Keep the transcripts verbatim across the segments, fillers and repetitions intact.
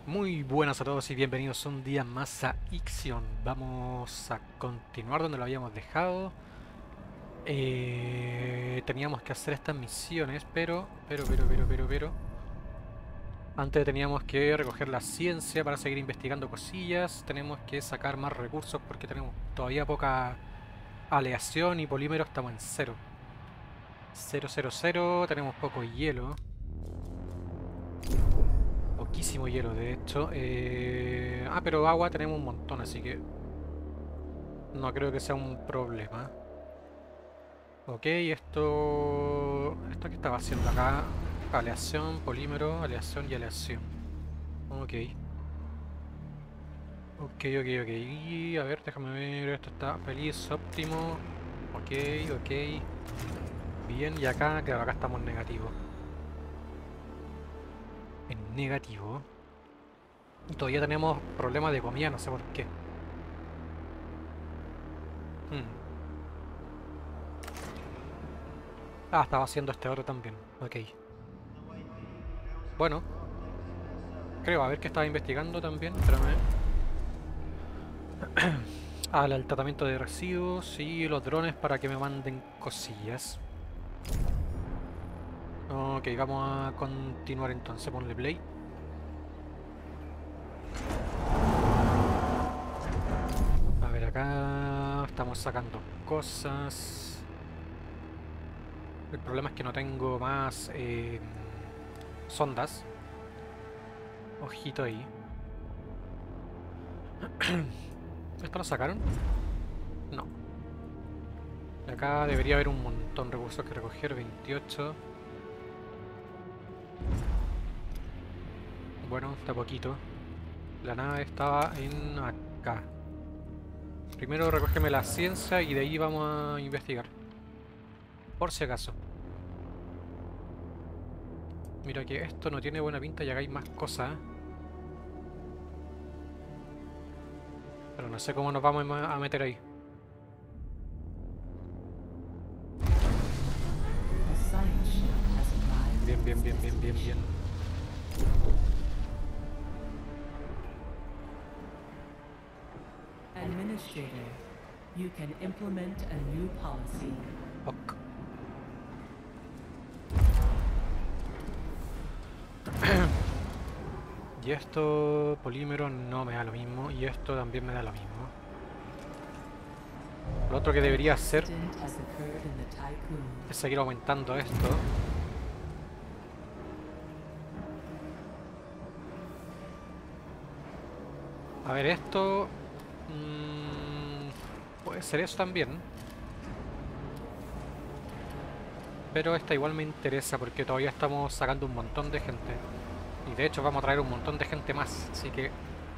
Muy buenas a todos y bienvenidos un día más a Ixion. Vamos a continuar donde lo habíamos dejado. Eh, teníamos que hacer estas misiones, pero, pero, pero, pero, pero, pero... Antes teníamos que recoger la ciencia para seguir investigando cosillas. Tenemos que sacar más recursos porque tenemos todavía poca aleación y polímero estamos en cero. Cero, cero, cero. Tenemos poco hielo. Poquísimo hielo, de hecho. Eh... Ah, pero agua tenemos un montón, así que no creo que sea un problema. Ok, esto... ¿Esto qué estaba haciendo acá? Aleación, polímero, aleación y aleación. Ok. Ok, ok, ok. Y, a ver, déjame ver. Esto está feliz, óptimo. Ok, ok. Bien, y acá, claro, acá estamos en negativo. En negativo. Y todavía tenemos problemas de comida, no sé por qué. Hmm. Ah, estaba haciendo este otro también. Ok. Bueno, creo, a ver qué estaba investigando también. Espérame. Al, al tratamiento de residuos y los drones para que me manden cosillas. Ok, vamos a continuar entonces. Ponle play. A ver, acá estamos sacando cosas. El problema es que no tengo más eh, sondas. Ojito ahí. ¿Esto lo sacaron? No. De acá debería haber un montón de recursos que recoger. veintiocho. Bueno, está poquito. La nave estaba en acá. Primero recógeme la ciencia y de ahí vamos a investigar. Por si acaso. Mira que esto no tiene buena pinta y acá hay más cosas. Pero no sé cómo nos vamos a a meter ahí. A science ship has arrived Bien, at bien, its bien, bien, bien, bien. destination. Administrator, you can implement a new policy. Ok. Y esto, polímero, no me da lo mismo. Y esto también me da lo mismo. Lo otro que An debería hacer accident has occurred in the Tycoon. es seguir aumentando esto. A ver, esto... mmm, puede ser eso también. Pero esta igual me interesa porque todavía estamos sacando un montón de gente. Y de hecho vamos a traer un montón de gente más. Así que...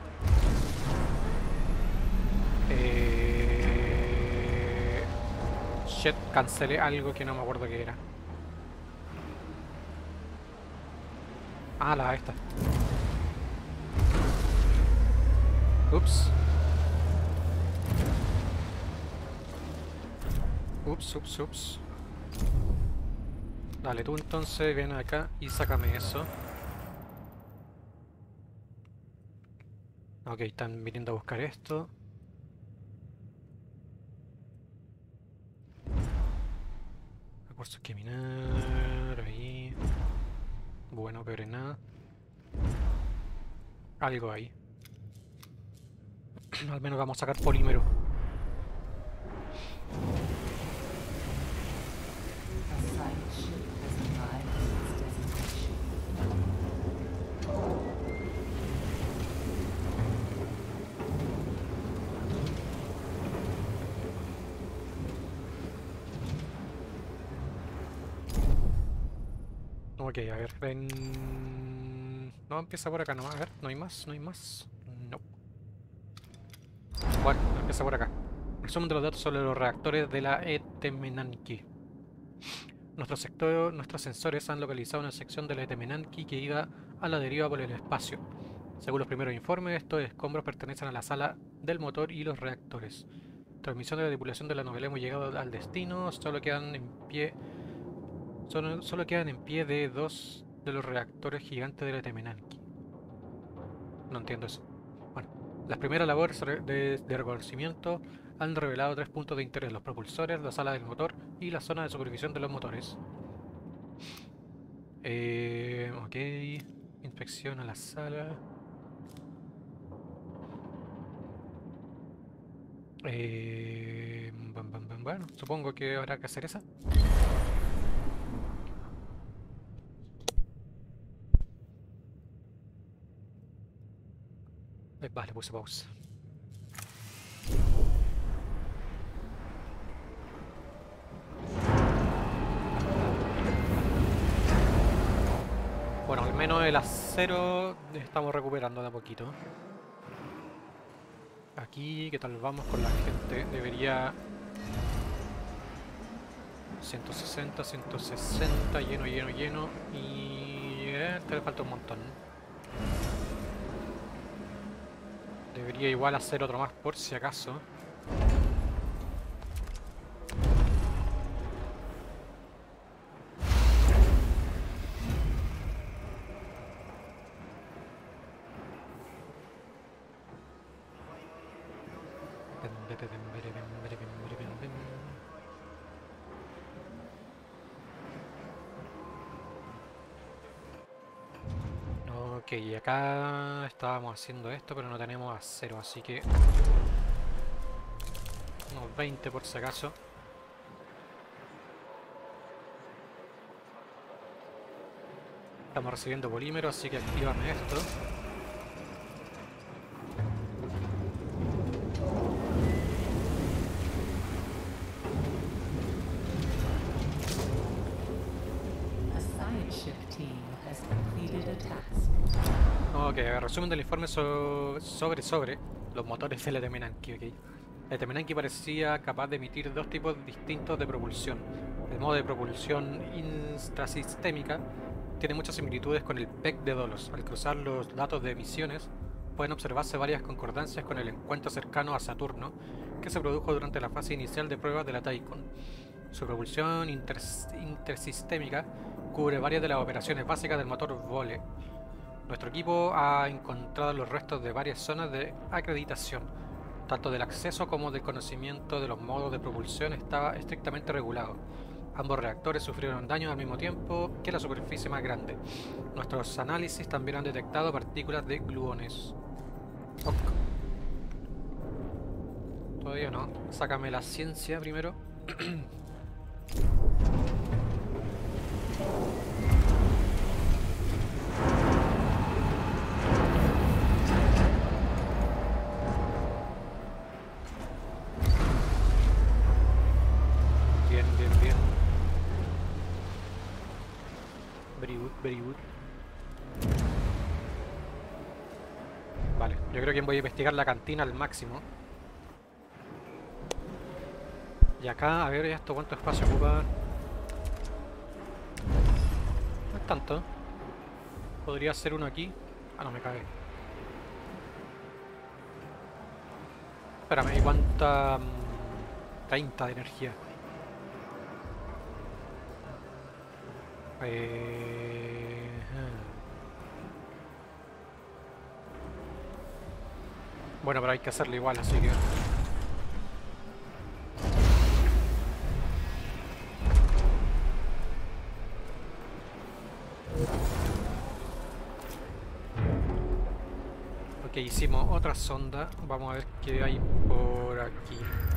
Eh... Shit, cancelé algo que no me acuerdo qué era. Ah, la esta. Ups. Ups, ups, ups. Dale, tú entonces ven acá y sácame eso. Ok, están viniendo a buscar esto. Recursos que minar, ahí. Bueno, pero nada. Algo ahí. Al menos vamos a sacar polímero. A science ship has arrived at its destination. Ok, a ver, ven... No, empieza por acá nomás. A ver, no hay más, no hay más. No. Bueno, empieza por acá. Resumen de los datos sobre los reactores de la Etemenanki. Nuestro sector, nuestros sensores han localizado una sección de la Etemenanki que iba a la deriva por el espacio. Según los primeros informes, estos escombros pertenecen a la sala del motor y los reactores. Transmisión de la tripulación de la novela, hemos llegado al destino. Solo quedan en pie. Solo, solo quedan en pie de dos de los reactores gigantes de la Temenanki. No entiendo eso. Bueno, las primeras labores re- de, de reconocimiento han revelado tres puntos de interés: los propulsores, la sala del motor y la zona de supervisión de los motores. Eh, ok. Inspección a la sala. Eh, bam, bam, bam, bueno, supongo que habrá que hacer esa. Eh, vale, puse pausa. Bueno, al menos el acero estamos recuperando de a poquito. Aquí, ¿qué tal vamos con la gente? Debería... ciento sesenta, ciento sesenta, lleno, lleno, lleno. Y... Eh, te le falta un montón. Debería igual hacer otro más por si acaso. Ok, y acá estábamos haciendo esto, pero no tenemos acero, así que... unos veinte por si acaso. Estamos recibiendo polímero, así que activame esto. A science ship team has completed a task. Ok, resumen del informe so- sobre sobre los motores del Etemenanki, ok. El Etemenanki parecía capaz de emitir dos tipos distintos de propulsión. El modo de propulsión intrasistémica tiene muchas similitudes con el P E C de Dolos. Al cruzar los datos de emisiones, pueden observarse varias concordancias con el encuentro cercano a Saturno, que se produjo durante la fase inicial de pruebas de la Tychon. Su propulsión inter- intersistémica cubre varias de las operaciones básicas del motor Vole. Nuestro equipo ha encontrado los restos de varias zonas de acreditación. Tanto del acceso como del conocimiento de los modos de propulsión estaba estrictamente regulado. Ambos reactores sufrieron daños al mismo tiempo que la superficie más grande. Nuestros análisis también han detectado partículas de gluones. Ok. Todavía no. Sácame la ciencia primero. Bien, bien, bien. Very good, very good. Vale, yo creo que voy a investigar la cantina al máximo. Y acá, a ver esto cuánto espacio ocupa. No es tanto. Podría ser uno aquí. Ah, no, me cagué. Espérame, ¿y cuánta? mm, treinta de energía. Eh... Bueno, pero hay que hacerlo igual, así que... Ok, hicimos otra sonda. Vamos a ver qué hay por aquí.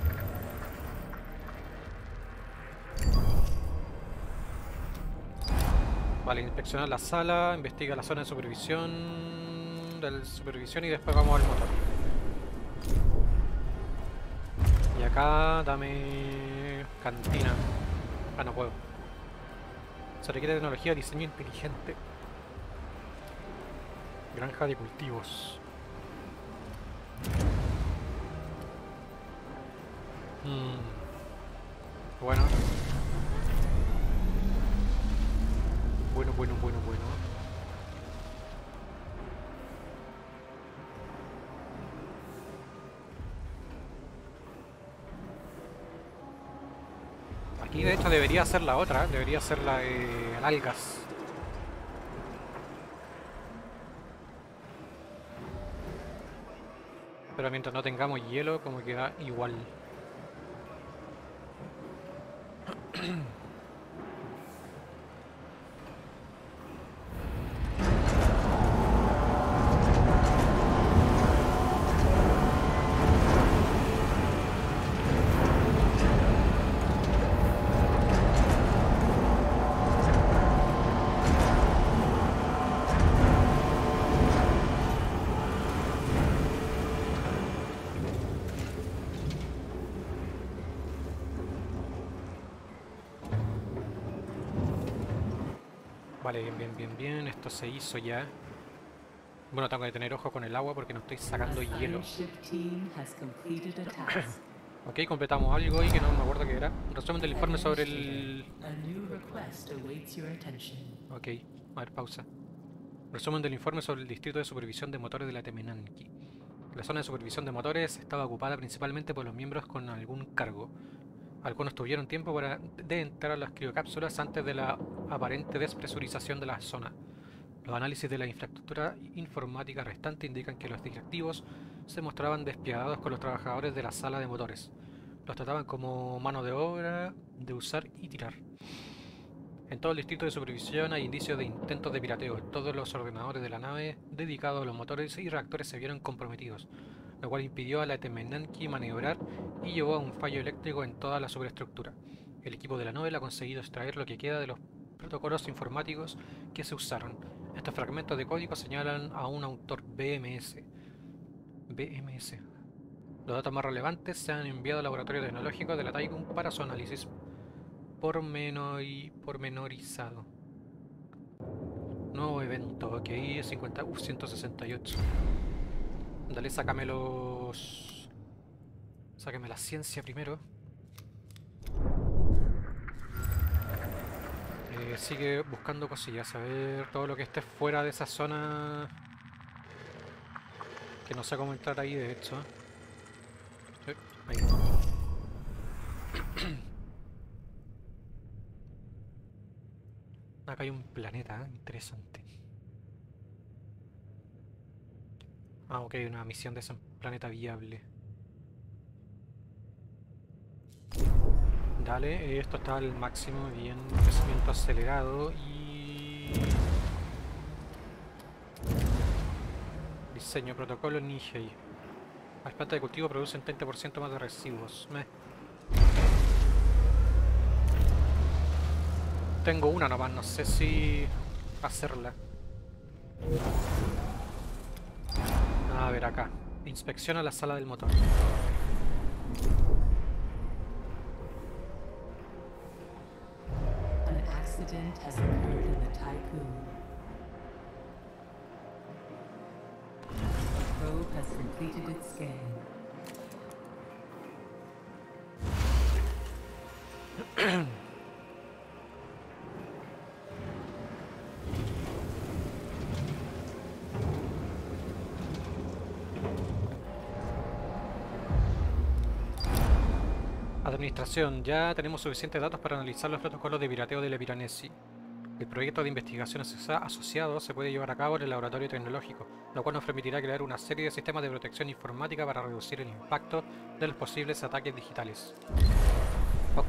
Vale, inspeccionar la sala, investiga la zona de supervisión, de supervisión y después vamos al motor. Y acá dame cantina. Ah, no puedo. Se requiere tecnología de diseño inteligente. Granja de cultivos. Mm. Bueno. Bueno, bueno, bueno, bueno. Aquí de hecho debería ser la otra, debería ser la de algas. Pero mientras no tengamos hielo, como que da igual. Vale, bien, bien, bien, bien. Esto se hizo ya. Bueno, tengo que tener ojo con el agua porque no estoy sacando A hielo. science ship team has completed a task. Ok, completamos algo ahí que no me acuerdo qué era. Un resumen del informe sobre el... Administrator, a new request awaits your attention. Ok, a ver, pausa. Resumen del informe sobre el distrito de supervisión de motores de la Temenanki. La zona de supervisión de motores estaba ocupada principalmente por los miembros con algún cargo. Algunos tuvieron tiempo para de entrar a las criocápsulas antes de la aparente despresurización de la zona. Los análisis de la infraestructura informática restante indican que los directivos se mostraban despiadados con los trabajadores de la sala de motores. Los trataban como mano de obra de usar y tirar. En todo el distrito de supervisión hay indicios de intentos de pirateo. Todos los ordenadores de la nave dedicados a los motores y reactores se vieron comprometidos, lo cual impidió a la Temenanki maniobrar y llevó a un fallo eléctrico en toda la superestructura. El equipo de la nave ha conseguido extraer lo que queda de los protocolos informáticos que se usaron. Estos fragmentos de código señalan a un autor B M S. B M S. Los datos más relevantes se han enviado al laboratorio tecnológico de la Taikun para su análisis pormenori- pormenorizado. Nuevo evento, ok, cincuenta, uh, ciento sesenta y ocho. Dale, sácame los... Sácame la ciencia primero. Eh, sigue buscando cosillas, a ver todo lo que esté fuera de esa zona. Que no sé cómo entrar ahí, de hecho. Eh, ahí. Acá hay un planeta, ¿eh? Interesante. Ah, ok, una misión de ese planeta viable. Dale, eh, esto está al máximo, bien, crecimiento acelerado y... Diseño, protocolo Nihei. Las plantas de cultivo producen treinta por ciento más de residuos. Meh. Tengo una nomás, no sé si hacerla. A ver acá. Inspecciona la sala del motor. An accident has occurred in the Tycoon. The probe has completed its scan. Administración, ya tenemos suficientes datos para analizar los protocolos de pirateo de la Piranesi. El proyecto de investigación asocia- asociado se puede llevar a cabo en el laboratorio tecnológico, lo cual nos permitirá crear una serie de sistemas de protección informática para reducir el impacto de los posibles ataques digitales. Ok.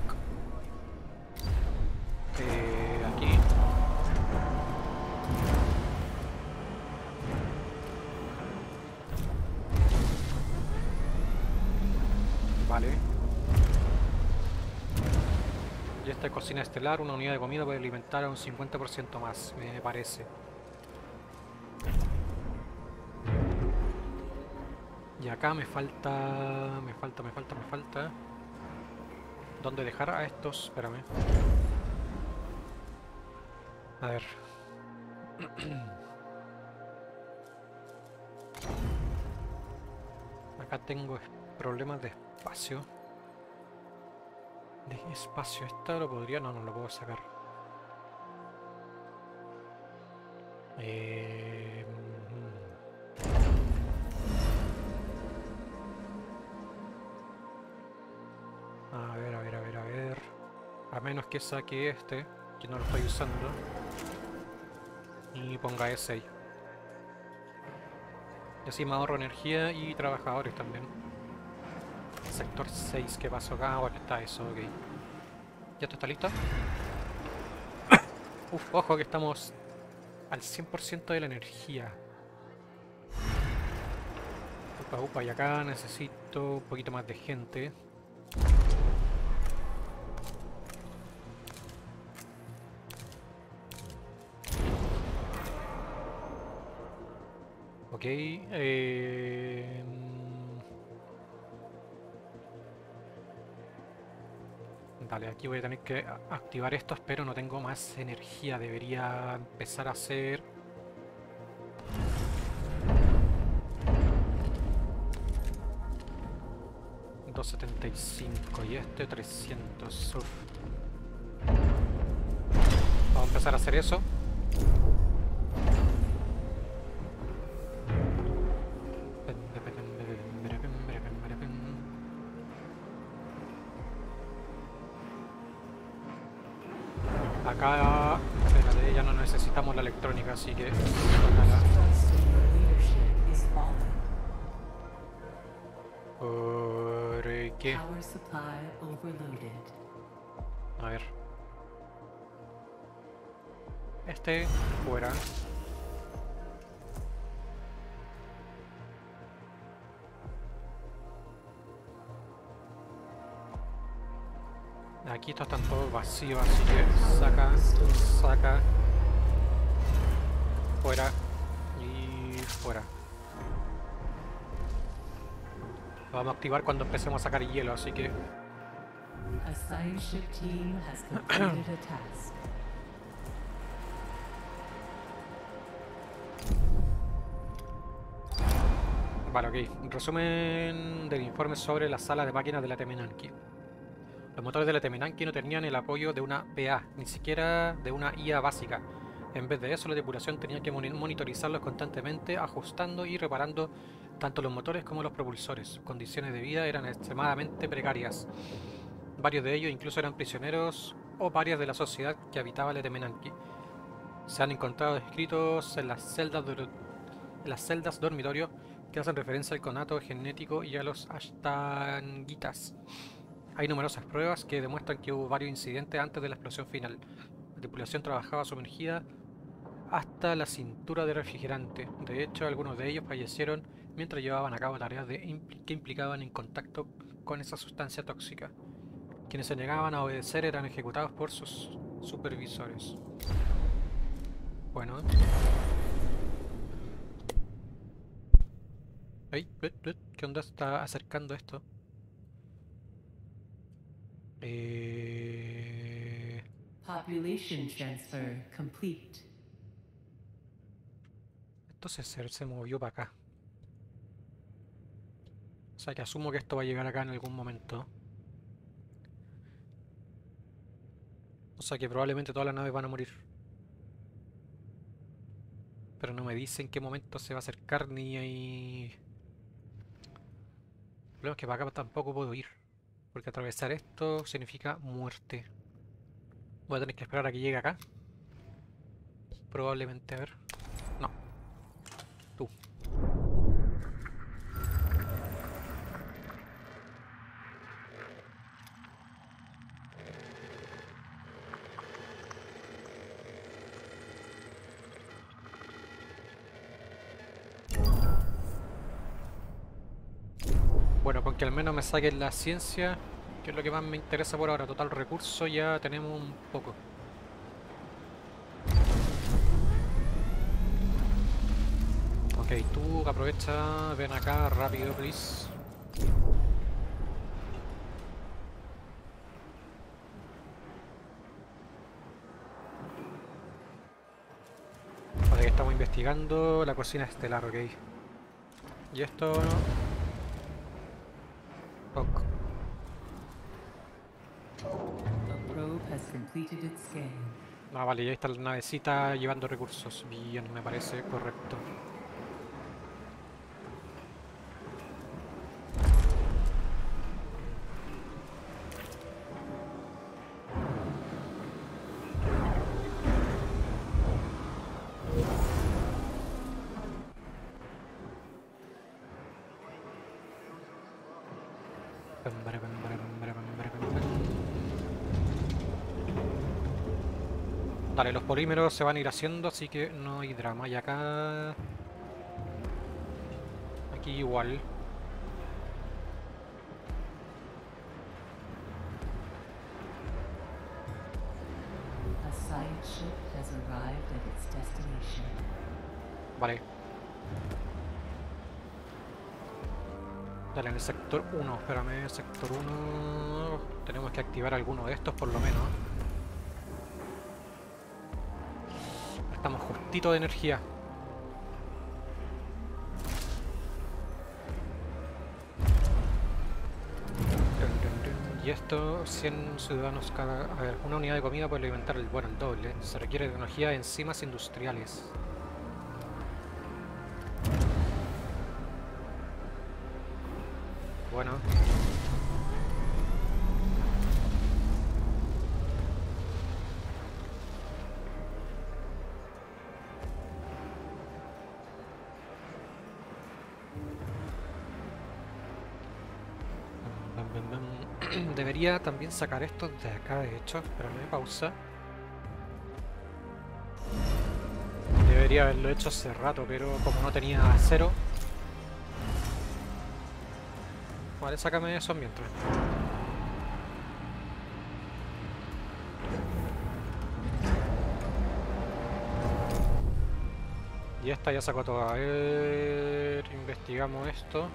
Eh, aquí. Vale. Y esta cocina estelar, una unidad de comida puede alimentar a un cincuenta por ciento más, me parece. Y acá me falta... Me falta, me falta, me falta... ¿Dónde dejar a estos? Espérame. A ver. Acá tengo problemas de espacio. De espacio, ¿esta lo podría? No, no lo puedo sacar. Eh... A ver, a ver, a ver, a ver. A menos que saque este, que no lo estoy usando. Y ponga ese ahí. Y así me ahorro energía y trabajadores también. Sector seis, ¿qué pasó acá? Ah, bueno, está eso, ok. ¿Ya esto está listo? Uf, ojo que estamos al cien por ciento de la energía. Upa, upa, y acá necesito un poquito más de gente. Ok, eh... Dale, aquí voy a tener que a- activar estos, pero no tengo más energía. Debería empezar a hacer... doscientos setenta y cinco y este trescientos. Uf. Vamos a empezar a hacer eso. Acá, espérate, ya no necesitamos la electrónica, así que... tócala. Trust in your leadership is falling. ¿Por qué? Power supply overloaded. A ver. Este, fuera. Aquí estos están todos vacíos, así que saca, saca, fuera y fuera. Lo vamos a activar cuando empecemos a sacar hielo, así que... A science ship team has completed a task. Vale, ok. Resumen del informe sobre la sala de máquinas de la Temenanki. Los motores de la Temenanki no tenían el apoyo de una P A, ni siquiera de una I A básica. En vez de eso, la tripulación tenía que moni- monitorizarlos constantemente, ajustando y reparando tanto los motores como los propulsores. Sus condiciones de vida eran extremadamente precarias. Varios de ellos incluso eran prisioneros o parias de la sociedad que habitaba la Temenanki. Se han encontrado escritos en las celdas, dor- en las celdas dormitorio que hacen referencia al conato genético y a los ashtangitas. Hay numerosas pruebas que demuestran que hubo varios incidentes antes de la explosión final. La tripulación trabajaba sumergida hasta la cintura de refrigerante. De hecho, algunos de ellos fallecieron mientras llevaban a cabo tareas de impl- que implicaban en contacto con esa sustancia tóxica. Quienes se negaban a obedecer eran ejecutados por sus supervisores. Bueno. Ey, eh, eh, ¿qué onda? Está acercando esto. Eh... Population transfer complete. Entonces se, se movió para acá. O sea que asumo que esto va a llegar acá en algún momento. O sea que probablemente todas las naves van a morir. Pero no me dice en qué momento se va a acercar ni hay... El problema es que para acá tampoco puedo ir. Porque atravesar esto significa muerte. Voy a tener que esperar a que llegue acá. Probablemente, a ver. No, tú. Bueno, con que al menos me saquen la ciencia, que es lo que más me interesa por ahora. Total recurso ya tenemos un poco. Ok, tú aprovecha, ven acá rápido, please. Vale, que estamos investigando la cocina estelar, ok. Y esto... Ok. The probe has completed its scan. Ah, vale, ya está la navecita llevando recursos. Bien, me parece correcto. Pam, bara, pam, bara, pam, bara, pam, bara, pam, pam. Dale, los polímeros se van a ir haciendo, así que no hay drama. Y acá... Aquí igual. A side ship has arrived at its destination. Vale. Dale, en el sector uno, espérame, sector uno... Tenemos que activar alguno de estos por lo menos. Estamos justito de energía. Y esto, cien ciudadanos cada... A ver, una unidad de comida puede alimentar el, bueno, el doble. Se requiere tecnología de enzimas industriales. Bueno. Bam, bam, bam. Debería también sacar estos de acá, de hecho. Espérame, pausa. Debería haberlo hecho hace rato, pero como no tenía acero... Vale, sácame esos mientras. Y esta ya sacó toda. A ver... Investigamos esto.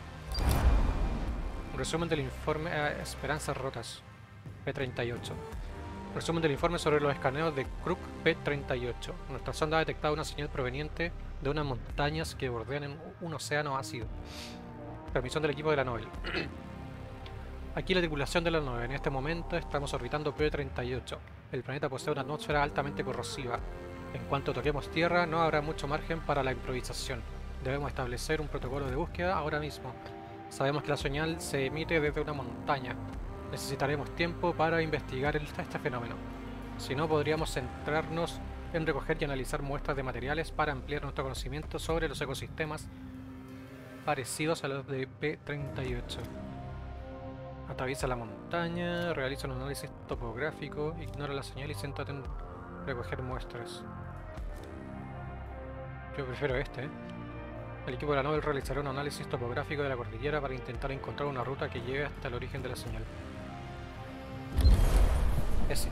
Resumen del informe... eh, Esperanzas rotas. P treinta y ocho. Resumen del informe sobre los escaneos de Crook P treinta y ocho. Nuestra sonda ha detectado una señal proveniente de unas montañas que bordean un océano ácido. Permisión del equipo de la Nobel. Aquí la tripulación de la Nobel. En este momento estamos orbitando P treinta y ocho. El planeta posee una atmósfera altamente corrosiva. En cuanto toquemos tierra, no habrá mucho margen para la improvisación. Debemos establecer un protocolo de búsqueda ahora mismo. Sabemos que la señal se emite desde una montaña. Necesitaremos tiempo para investigar el- este fenómeno. Si no, podríamos centrarnos en recoger y analizar muestras de materiales para ampliar nuestro conocimiento sobre los ecosistemas parecidos a los de P treinta y ocho. Atraviesa la montaña, realiza un análisis topográfico, ignora la señal y céntrate en recoger muestras. Yo prefiero este, ¿eh? El equipo de la Nobel realizará un análisis topográfico de la cordillera para intentar encontrar una ruta que lleve hasta el origen de la señal. Ese.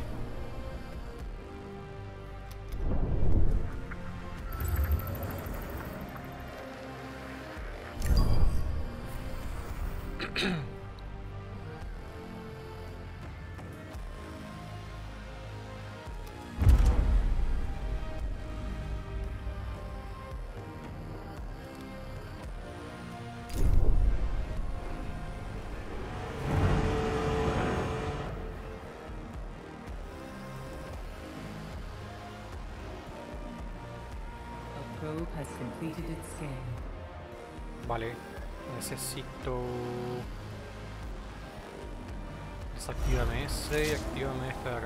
A probe has completed its scan. Vale. Necesito... Desactívame ese y actívame este de acá.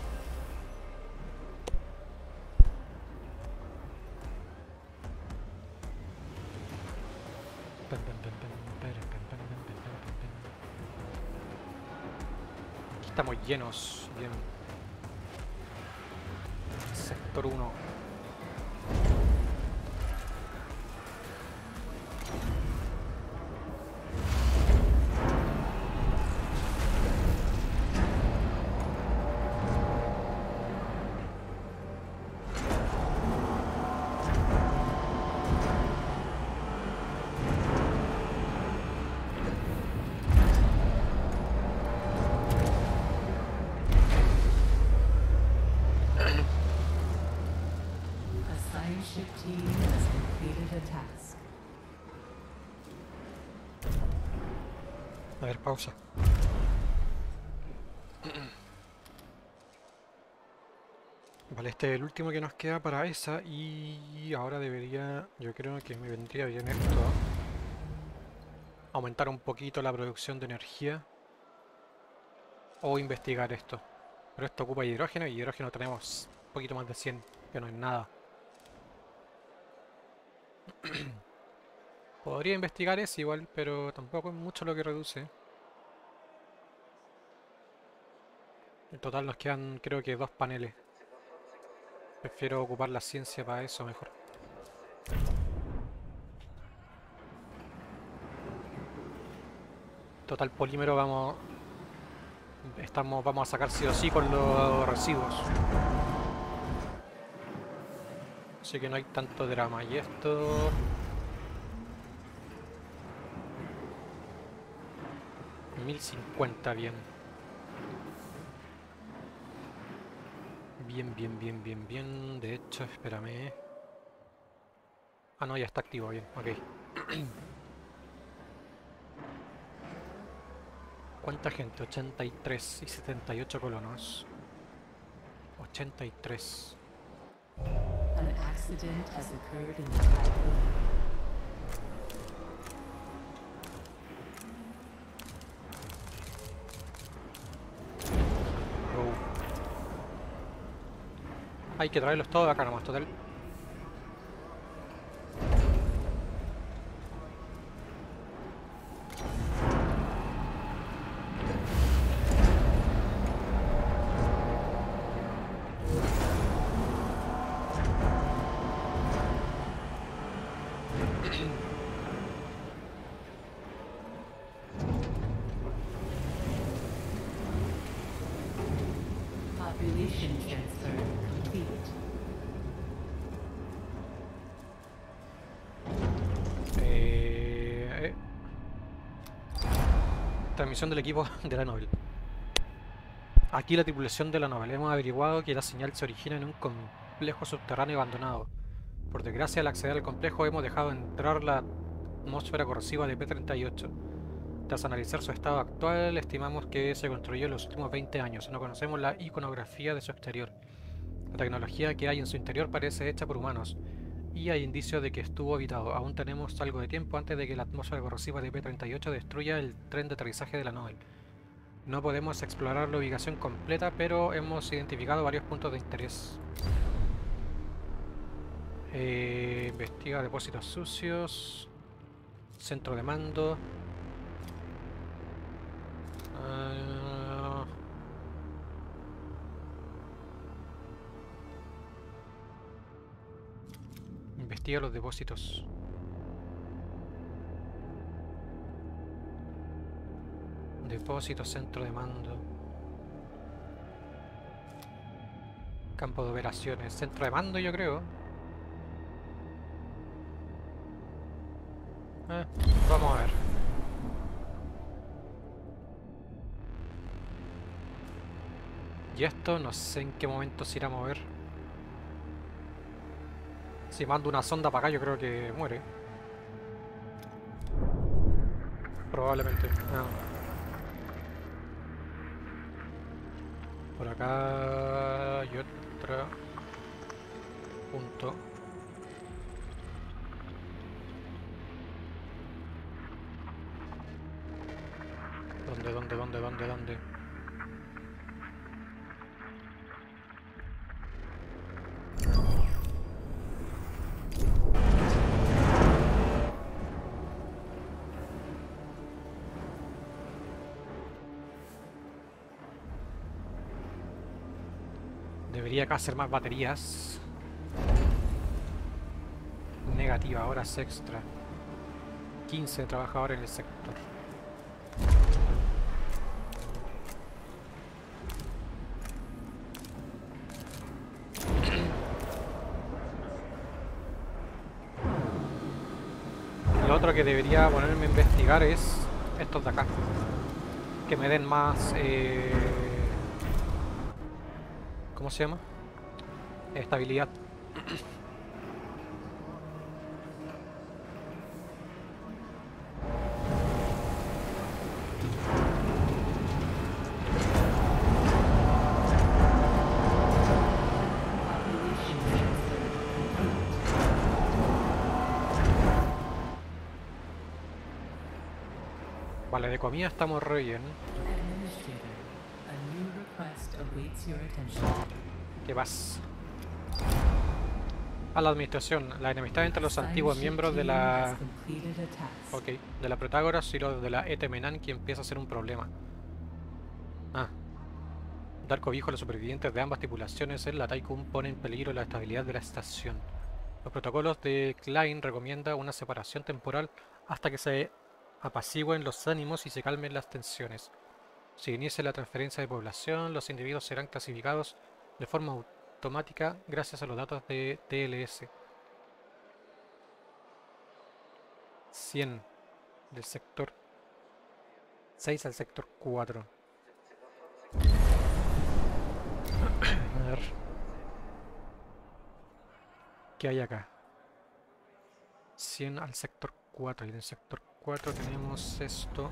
Pam, pam, pam, pam, para, pam, pam, pam, pam, pam, pam, pam. Aquí estamos llenos. Bien. Sector uno. A science ship team has completed a task. A ver, pausa. Vale, este es el último que nos queda para esa y ahora debería, yo creo que me vendría bien esto. Aumentar un poquito la producción de energía o investigar esto. Pero esto ocupa hidrógeno y hidrógeno tenemos un poquito más de cien, que no es nada. Podría investigar ese igual, pero tampoco es mucho lo que reduce. En total nos quedan creo que dos paneles. Prefiero ocupar la ciencia para eso mejor. Total polímero vamos... Estamos, vamos a sacar sí o sí con los residuos. Así que no hay tanto drama. Y esto... mil cincuenta, bien. Bien, bien, bien, bien, bien. De hecho, espérame. Ah, no, ya está activo, bien, ok. ¿Cuánta gente? ochenta y tres y setenta y ocho colonos. ochenta y tres. An accident has occurred in the Typhoon. Oh. Hay que traerlos todos acá nomás, total. Population transfer complete. Eh, eh. Transmisión del equipo de la Nobel. Aquí la tripulación de la Nobel. Hemos averiguado que la señal se origina en un complejo subterráneo abandonado. Por desgracia, al acceder al complejo hemos dejado entrar la atmósfera corrosiva de P treinta y ocho. Tras analizar su estado actual, estimamos que se construyó en los últimos veinte años. No conocemos la iconografía de su exterior. La tecnología que hay en su interior parece hecha por humanos, y hay indicios de que estuvo habitado. Aún tenemos algo de tiempo antes de que la atmósfera corrosiva de P treinta y ocho destruya el tren de aterrizaje de la Nobel. No podemos explorar la ubicación completa, pero hemos identificado varios puntos de interés. Eh, investiga depósitos sucios. Centro de mando. Uh, investiga los depósitos. Depósito, centro de mando. Campo de operaciones. Centro de mando, yo creo. Eh, vamos a ver. Y esto no sé en qué momento se irá a mover. Si mando una sonda para acá, yo creo que muere. Probablemente. Ah. Por acá hay otra. Punto. ¿Dónde, dónde, dónde, dónde, dónde? Debería acá hacer más baterías. Negativa, horas extra. quince trabajadores en el sector. Lo otro que debería ponerme a investigar es estos de acá. Que me den más... Eh, ¿cómo se llama? Estabilidad. Vale, de comida estamos re bien. Administrator, a new request awaits your attention. ¿Qué vas? A la administración. La enemistad entre los antiguos miembros de la... Ok, de la Protágoras y los de la Etemenanki empieza a ser un problema. Ah. Dar cobijo a los supervivientes de ambas tripulaciones en la Tycoon pone en peligro la estabilidad de la estación. Los protocolos de Klein recomienda una separación temporal hasta que se apacigüen los ánimos y se calmen las tensiones. Si inicia la transferencia de población, los individuos serán clasificados de forma automática gracias a los datos de T L S. cien del sector seis al sector cuatro. A ver. ¿Qué hay acá? cien al sector cuatro. Y en el sector cuatro tenemos esto.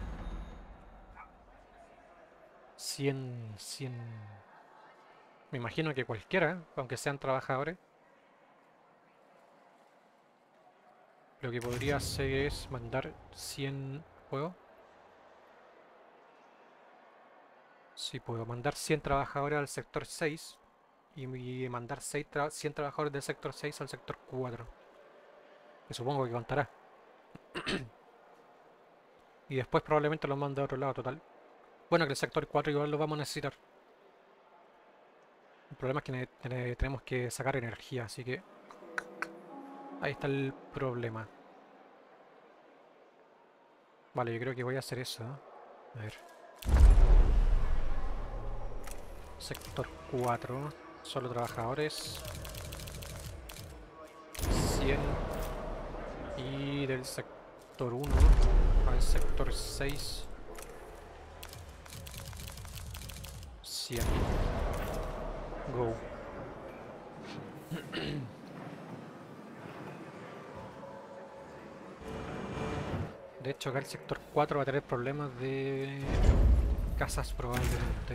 cien, cien. Me imagino que cualquiera, aunque sean trabajadores. Lo que podría hacer es mandar cien... ¿Puedo? Sí, puedo mandar cien trabajadores al sector seis y mandar seis tra cien trabajadores del sector seis al sector cuatro. Que supongo que contará. Y después probablemente los mande a otro lado, total. Bueno, que el sector cuatro igual lo vamos a necesitar. El problema es que ne ne tenemos que sacar energía, así que... ahí está el problema. Vale, yo creo que voy a hacer eso, ¿eh? A ver. Sector cuatro. Solo trabajadores. cien. Y del sector uno al sector seis. cien. Go. De hecho, acá el sector cuatro va a tener problemas de casas probablemente.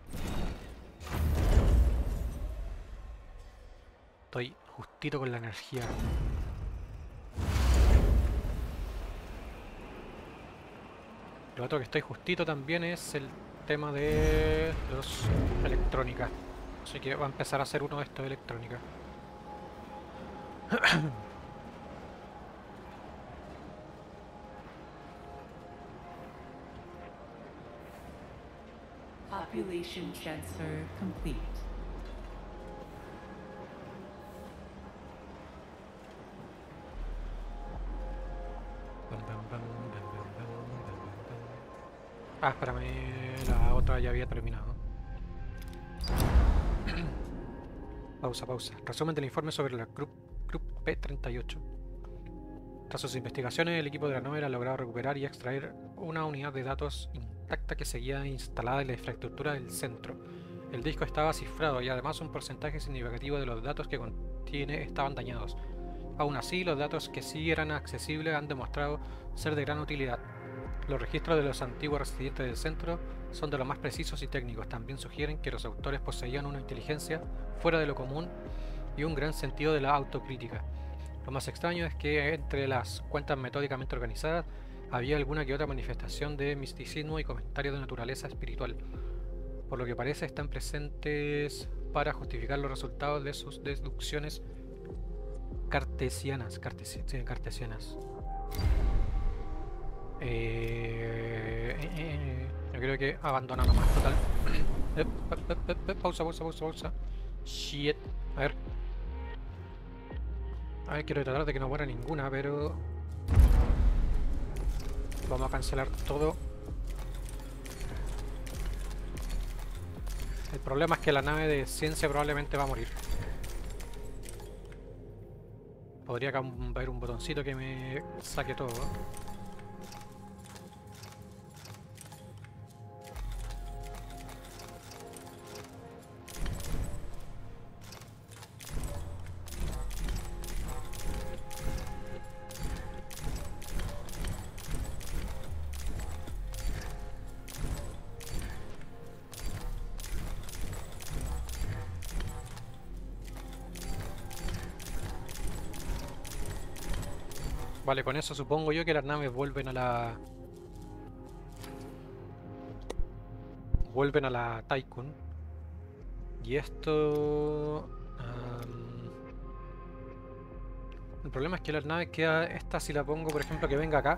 Estoy justito con la energía. Lo otro que estoy justito también es el tema de los electrónica. Así que va a empezar a hacer uno de estos de electrónica. Population transfer complete. Ah, espérame, la otra ya había terminado. Pausa, pausa. Resumen del informe sobre la Group, Group P treinta y ocho. Tras sus investigaciones, el equipo de la Novel ha logrado recuperar y extraer una unidad de datos intacta que seguía instalada en la infraestructura del centro. El disco estaba cifrado y además un porcentaje significativo de los datos que contiene estaban dañados. Aún así, los datos que sí eran accesibles han demostrado ser de gran utilidad. Los registros de los antiguos residentes del centro son de los más precisos y técnicos. También sugieren que los autores poseían una inteligencia fuera de lo común y un gran sentido de la autocrítica. Lo más extraño es que entre las cuentas metódicamente organizadas había alguna que otra manifestación de misticismo y comentarios de naturaleza espiritual. Por lo que parece están presentes para justificar los resultados de sus deducciones cartesianas. Cartesi sí, cartesianas. Eh, eh, eh, yo creo que abandona nomás, total. eh, eh, eh, eh, pausa, pausa, pausa, pausa. Shit. A ver. A ver, quiero tratar de que no muera ninguna, pero... vamos a cancelar todo. El problema es que la nave de ciencia probablemente va a morir. Podría haber un botoncito que me saque todo. Vale, con eso supongo yo que las naves vuelven a la... vuelven a la Tycoon. Y esto... Um... el problema es que las naves queda... esta si la pongo, por ejemplo, que venga acá,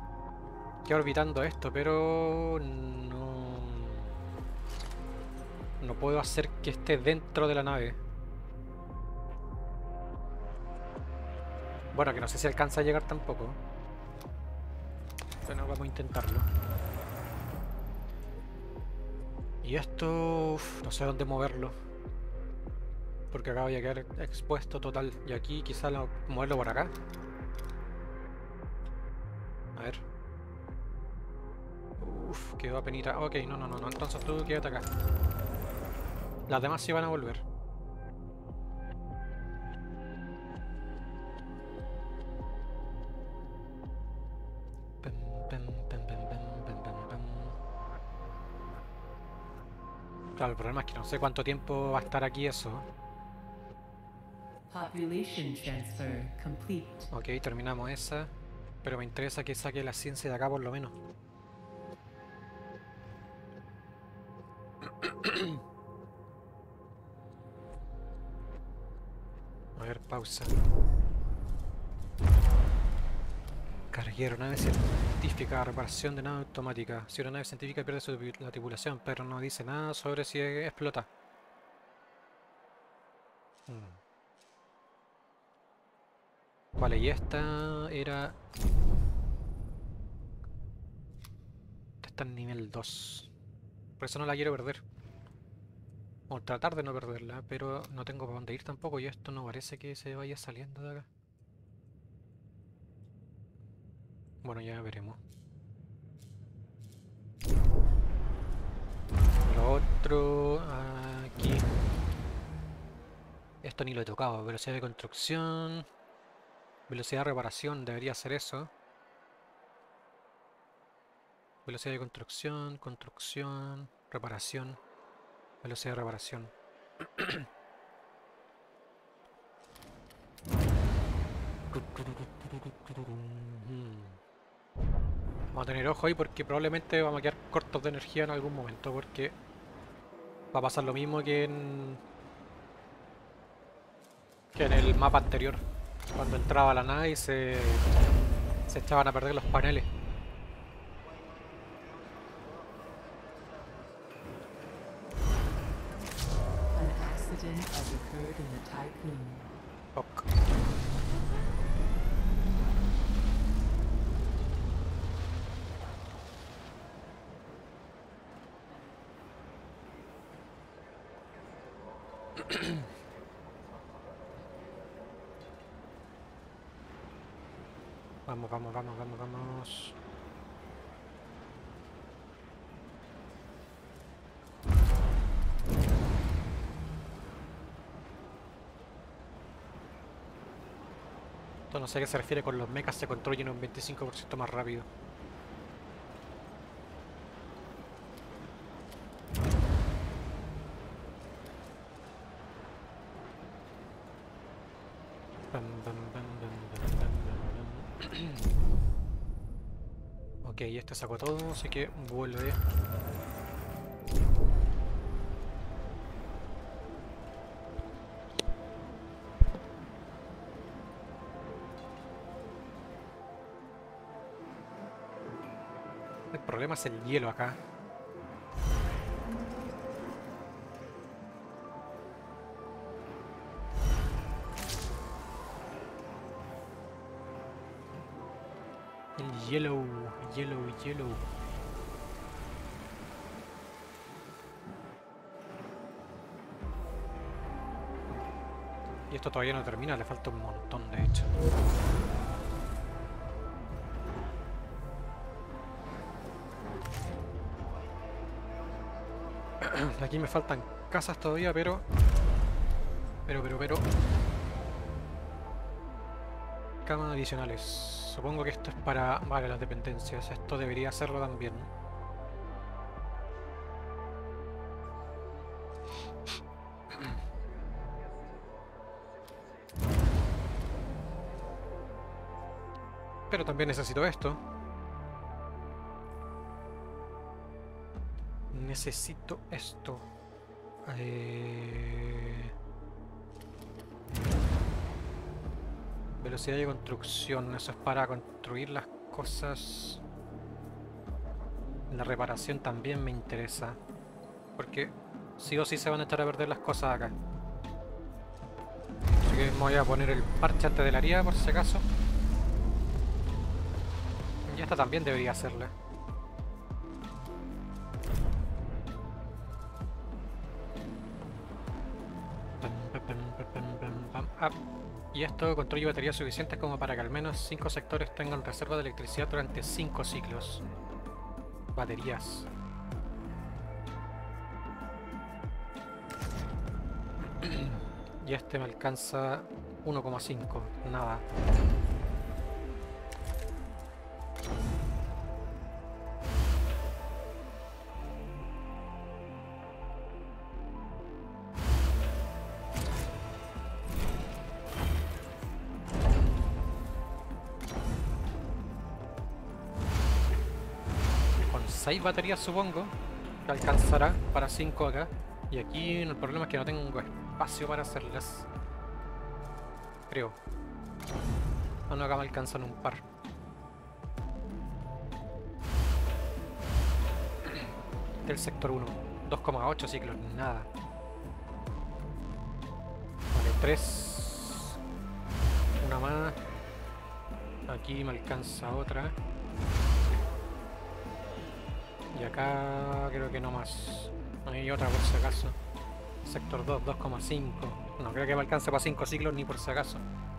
queda orbitando esto, pero... no... No puedo hacer que esté dentro de la nave. Bueno, que no sé si alcanza a llegar tampoco. Bueno, vamos a intentarlo. Y esto... uf, no sé dónde moverlo. Porque acá voy a quedar expuesto total. Y aquí quizá lo, moverlo por acá. A ver. Uf, quedó a penita. Ok, no, no, no, no. Entonces tú quédate acá. Las demás sí van a volver. Pem, pem, pem, pem, pem, pem, pem, pem. Claro, el problema es que no sé cuánto tiempo va a estar aquí eso. Population transfer complete. Ok, terminamos esa. Pero me interesa que saque la ciencia de acá por lo menos. A ver, pausa. Carguero, nave científica, reparación de nave automática. Si una nave científica pierde su, la tripulación, pero no dice nada sobre si explota. Hmm. Vale, y esta era... Esta está en nivel dos. Por eso no la quiero perder. O tratar de no perderla, pero no tengo para dónde ir tampoco y esto no parece que se vaya saliendo de acá. Bueno, ya veremos. Lo otro... aquí. Esto ni lo he tocado. Velocidad de construcción. Velocidad de reparación, debería ser eso. Velocidad de construcción, construcción, reparación. Velocidad de reparación. Vamos a tener ojo ahí porque probablemente vamos a quedar cortos de energía en algún momento porque va a pasar lo mismo que en que en el mapa anterior, cuando entraba la nave y se, se echaban a perder los paneles. An accident has occurred in the Typhoon. Ok. Vamos, vamos, vamos, vamos, vamos. Esto no sé a qué se refiere con los mechas se construyen un veinticinco por ciento más rápido. Bam, bam, bam, bam, bam, bam, bam, bam. Ok, este sacó todo, así que vuelve. El problema es el hielo acá. El yellow, yellow, yellow. Y esto todavía no termina, le falta un montón de hecho. Aquí me faltan casas todavía, pero... Pero, pero, pero... Camas adicionales. Supongo que esto es para... Vale, las dependencias. Esto debería hacerlo también. Pero también necesito esto. Necesito esto. Eh... Velocidad de construcción. Eso es para construir las cosas. La reparación también me interesa. Porque Sí o sí se van a echar a perder las cosas acá. Así que me voy a poner el parche antes de la herida por si acaso. Y esta también debería hacerle. Ah, y esto construye baterías suficientes como para que al menos cinco sectores tengan reserva de electricidad durante cinco ciclos. Baterías. Y este me alcanza uno coma cinco. Nada. seis baterías supongo que alcanzará para cinco acá. Y aquí el problema es que no tengo espacio para hacerlas. Creo. Ah, no, acá me alcanzan un par. Del sector uno. dos coma ocho ciclos, nada. Vale, tres. Una más. Aquí me alcanza otra. Y acá creo que no más. Hay otra por si acaso. Sector dos, dos coma cinco. No creo que me alcance para cinco ciclos ni por si acaso.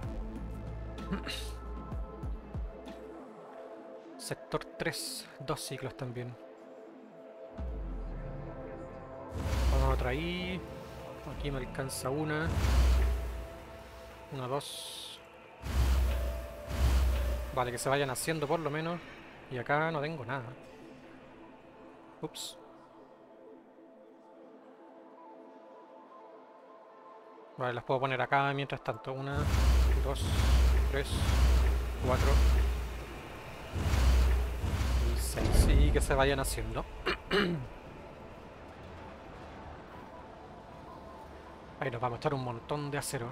Sector tres, dos ciclos también. Vamos otra ahí. Aquí me alcanza una. Una, dos. Vale, que se vayan haciendo por lo menos. Y acá no tengo nada. Ups. Vale, las puedo poner acá mientras tanto. Una, dos, tres, cuatro y seis. Y que se vayan haciendo. Ahí nos va a costar un montón de acero.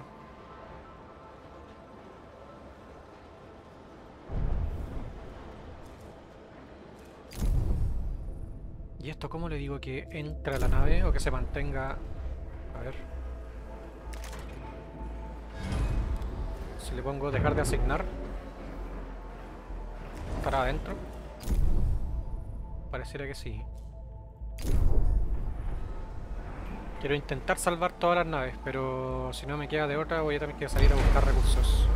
¿Y esto cómo le digo que entre a la nave o que se mantenga? A ver. Si le pongo dejar de asignar. ¿Estará adentro? Pareciera que sí. Quiero intentar salvar todas las naves, pero si no me queda de otra voy a tener que salir a buscar recursos.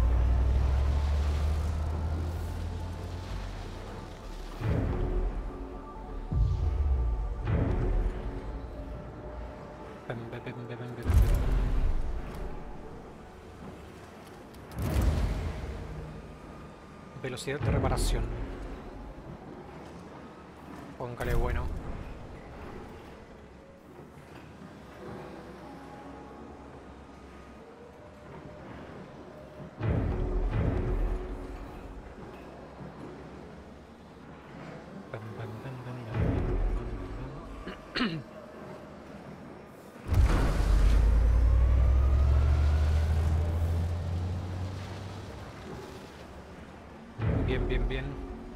Velocidad de reparación. Póngale bueno. Bien, bien, bien.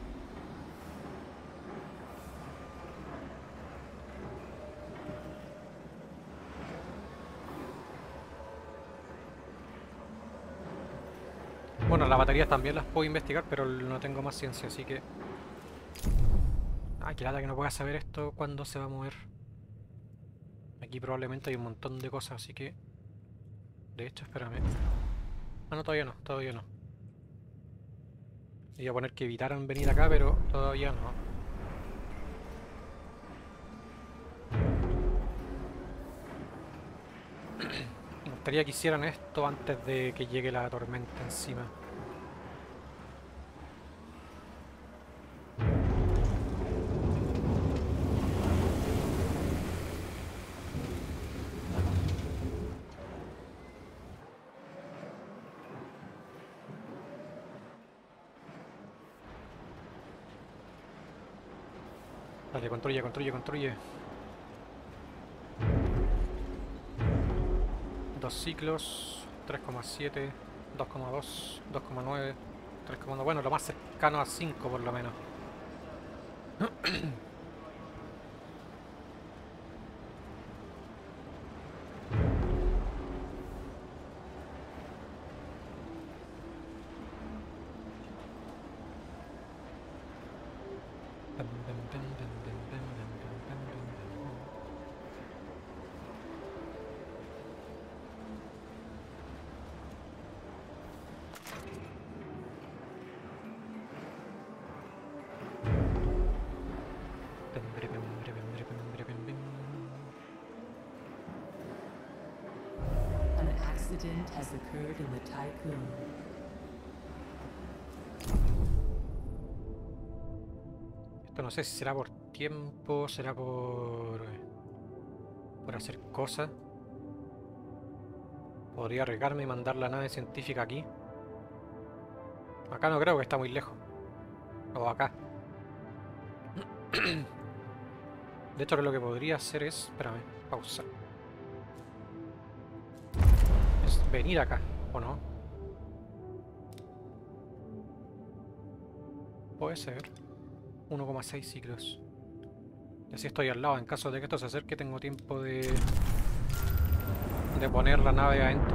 Bueno, las baterías también las puedo investigar, pero no tengo más ciencia, así que... Ay, qué lata que no pueda saber esto cuándo se va a mover. Aquí probablemente hay un montón de cosas, así que... De hecho, espérame. Ah, no, todavía no, todavía no. Iba a poner que evitaran venir acá, pero todavía no. Me gustaría que hicieran esto antes de que llegue la tormenta encima. Dale, construye, construye, construye. Dos ciclos, tres coma siete, dos coma dos, dos coma nueve, tres coma uno. Bueno, lo más cercano a cinco por lo menos. Bam, bam, bam, bam, bam, bam, bam, bam, bam, bam, bam. Bam, bre, bam, bre, bam, bre, bam, bre, bam, bam. An accident has occurred in the Tycoon. Esto no sé si será por tiempo, será por... por hacer cosas. Podría arriesgarme y mandar la nave científica aquí. Acá no creo que está muy lejos. O acá. De hecho, lo que podría hacer es... Espérame, pausa. Es venir acá, ¿o no? Puede ser. uno coma seis ciclos. Y así estoy al lado. En caso de que esto se acerque, tengo tiempo de... de poner la nave adentro.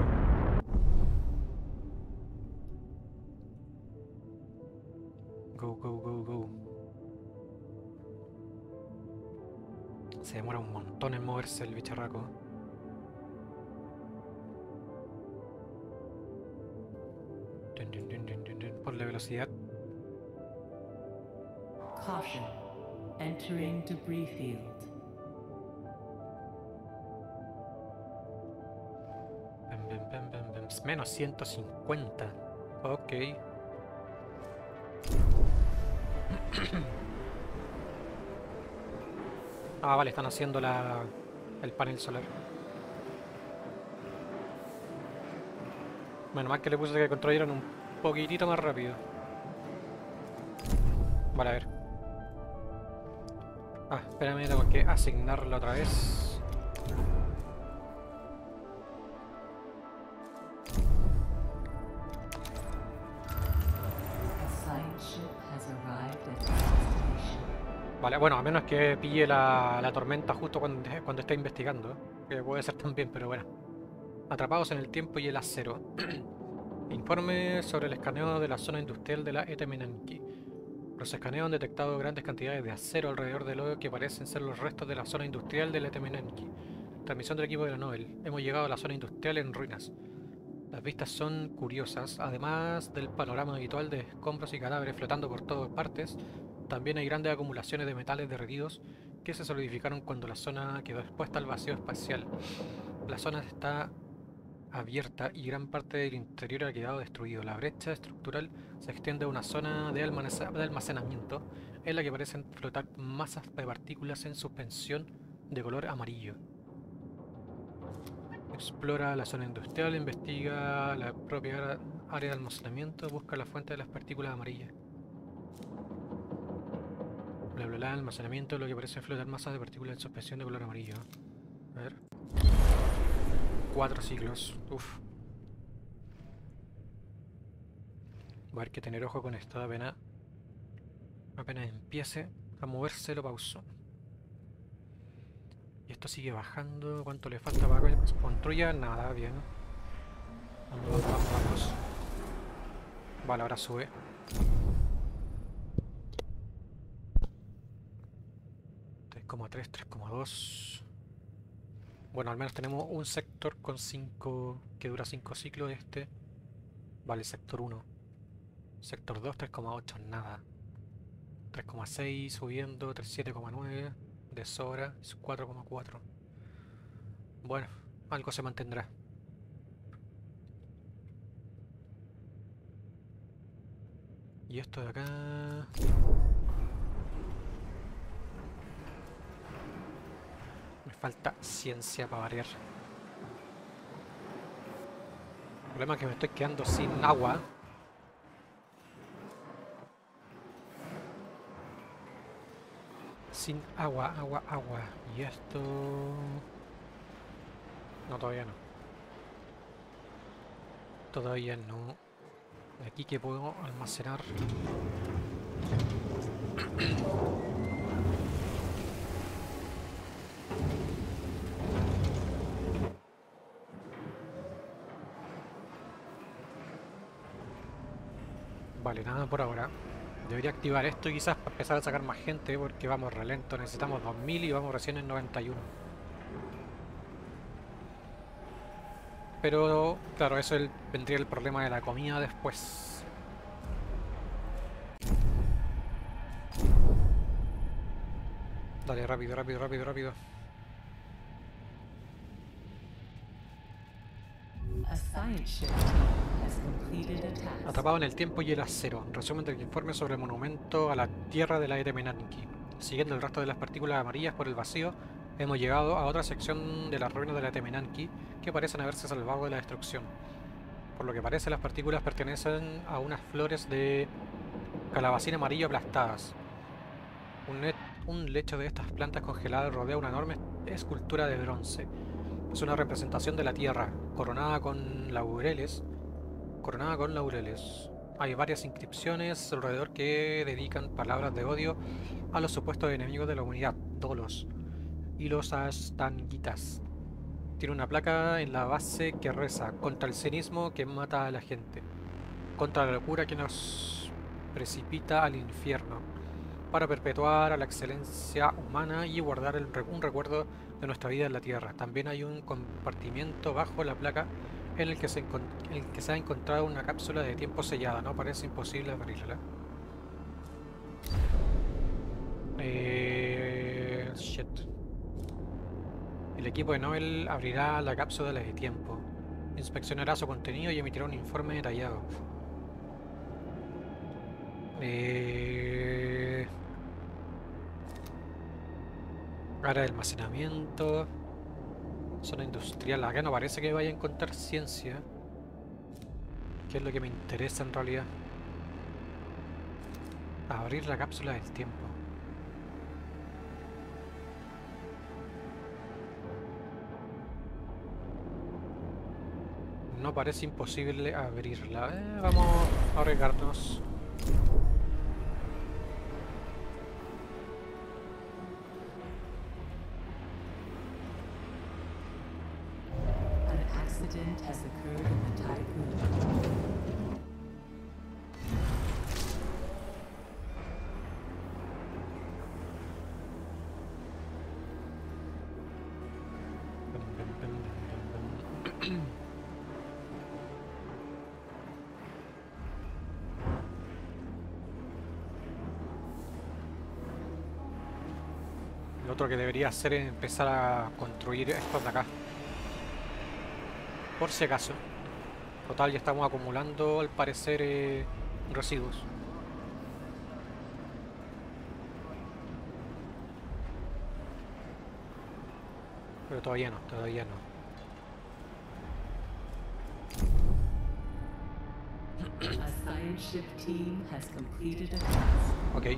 Go, go, go, go. Se demora un montón en moverse el bicharraco. Dun, dun, dun, dun, dun, dun. Por la velocidad. Caution. Entering debris field. Bam, bam, bam, bam, bam. Menos ciento cincuenta. Ok. Ah, vale, están haciendo la, el panel solar. Menos mal que le puse que construyeran un poquitito más rápido. Vale, a ver. Ah, espérame, tengo que asignarlo otra vez. A science ship has arrived at its destination. Vale, bueno, a menos que pille la, la tormenta justo cuando, cuando esté investigando. Que puede ser también, pero bueno. Atrapados en el tiempo y el acero. Informe sobre el escaneo de la zona industrial de la Etemenanki. Los escaneos han detectado grandes cantidades de acero alrededor del hoyo que parecen ser los restos de la zona industrial de la Etemenanki. Transmisión del equipo de la Nobel. Hemos llegado a la zona industrial en ruinas. Las vistas son curiosas, además del panorama habitual de escombros y cadáveres flotando por todas partes. También hay grandes acumulaciones de metales derretidos que se solidificaron cuando la zona quedó expuesta al vacío espacial. La zona está abierta y gran parte del interior ha quedado destruido. La brecha estructural se extiende a una zona de, almacena de almacenamiento en la que parecen flotar masas de partículas en suspensión de color amarillo. Explora la zona industrial, investiga la propia área de almacenamiento, busca la fuente de las partículas amarillas. Bla bla bla, almacenamiento, lo que parece flotar masas de partículas en suspensión de color amarillo. A ver. Cuatro ciclos. Uf. Va a haber que tener ojo con esto. Apenas, apenas empiece a moverse, lo pauso. Y esto sigue bajando. ¿Cuánto le falta para que construya? Nada, bien. Vamos, vamos, vamos. Vale, ahora sube. tres coma tres, tres coma dos. Bueno, al menos tenemos un sector con cinco que dura cinco ciclos. Este. Vale, sector uno. Sector dos, tres coma ocho, nada. tres coma seis subiendo, siete coma nueve. De sobra, es cuatro coma cuatro. Bueno, algo se mantendrá. Y esto de acá... Me falta ciencia para variar. El problema es que me estoy quedando sin agua. Sin agua, agua, agua. Y esto... No, todavía no. Todavía no. Aquí que puedo almacenar. Vale, nada por ahora. Debería activar esto quizás para empezar a sacar más gente porque vamos re lento. Necesitamos dos mil y vamos recién en noventa y uno. Pero claro, eso el- vendría el problema de la comida después. Dale, rápido, rápido, rápido, rápido. A science ship team has completed a task. Atrapado en el tiempo y el acero. Resumen del informe sobre el monumento a la tierra de la Etemenanki. Siguiendo el rastro de las partículas amarillas por el vacío, hemos llegado a otra sección de las ruinas de la Etemenanki que parecen haberse salvado de la destrucción. Por lo que parece, las partículas pertenecen a unas flores de calabacín amarillo aplastadas. Un, le- un lecho de estas plantas congeladas rodea una enorme escultura de bronce. Es una representación de la Tierra, coronada con laureles. Coronada con laureles. Hay varias inscripciones alrededor que dedican palabras de odio a los supuestos enemigos de la humanidad, Dolos, y los Ashtangitas. Tiene una placa en la base que reza: contra el cinismo que mata a la gente, contra la locura que nos precipita al infierno, para perpetuar a la excelencia humana y guardar el re- un recuerdo de nuestra vida en la Tierra. También hay un compartimiento bajo la placa en el que se, encon- en el que se ha encontrado una cápsula de tiempo sellada. No parece imposible abrirla. Eh... Shit. El equipo de Nobel abrirá la cápsula de tiempo, inspeccionará su contenido y emitirá un informe detallado. Eh... Área de almacenamiento. Zona industrial. Acá no parece que vaya a encontrar ciencia, que es lo que me interesa en realidad. Abrir la cápsula del tiempo. No parece imposible abrirla. Eh, vamos a arriesgarnos. An accident has occurred in the Typhoon. Lo otro que debería hacer es empezar a construir estos de acá. Por si acaso. Total, ya estamos acumulando al parecer eh, residuos. Pero todavía no, todavía no. A science ship team has completed a task. Ok.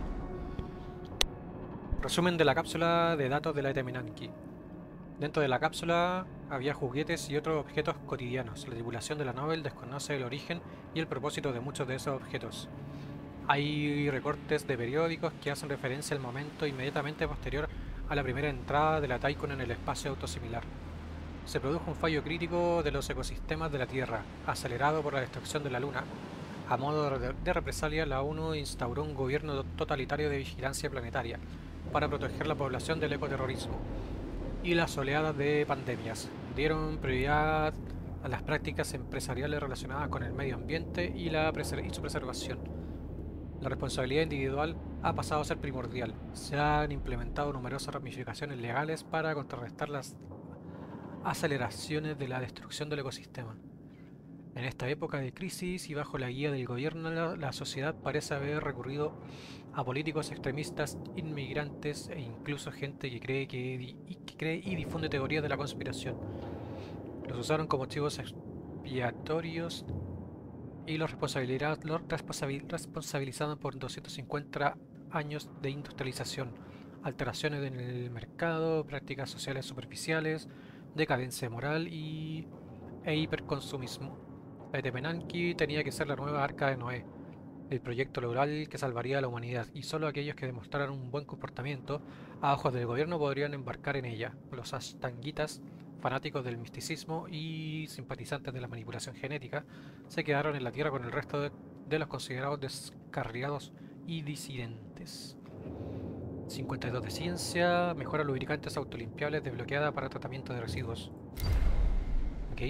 Resumen de la cápsula de datos de la Etemenanki. Dentro de la cápsula había juguetes y otros objetos cotidianos. La tripulación de la Nobel desconoce el origen y el propósito de muchos de esos objetos. Hay recortes de periódicos que hacen referencia al momento inmediatamente posterior a la primera entrada de la Tycoon en el espacio autosimilar. Se produjo un fallo crítico de los ecosistemas de la Tierra, acelerado por la destrucción de la Luna. A modo de de represalia, la ONU instauró un gobierno totalitario de vigilancia planetaria para proteger la población del ecoterrorismo y las oleadas de pandemias. Dieron prioridad a las prácticas empresariales relacionadas con el medio ambiente y, la preser- y su preservación. La responsabilidad individual ha pasado a ser primordial. Se han implementado numerosas ramificaciones legales para contrarrestar las aceleraciones de la destrucción del ecosistema. En esta época de crisis y bajo la guía del gobierno, la, la sociedad parece haber recurrido a políticos extremistas, inmigrantes e incluso gente que cree, que, di- y, que cree y difunde teorías de la conspiración. Los usaron como chivos expiatorios y los, responsabilidad- los responsabil- responsabilizaron por doscientos cincuenta años de industrialización, alteraciones en el mercado, prácticas sociales superficiales, decadencia moral y, e hiperconsumismo. La Etemenanki tenía que ser la nueva arca de Noé, el proyecto laboral que salvaría a la humanidad, y solo aquellos que demostraran un buen comportamiento a ojos del gobierno podrían embarcar en ella. Los ashtangitas, fanáticos del misticismo y simpatizantes de la manipulación genética, se quedaron en la Tierra con el resto de, de los considerados descarriados y disidentes. cincuenta y dos de ciencia, mejora lubricantes autolimpiables desbloqueada para tratamiento de residuos. Ok.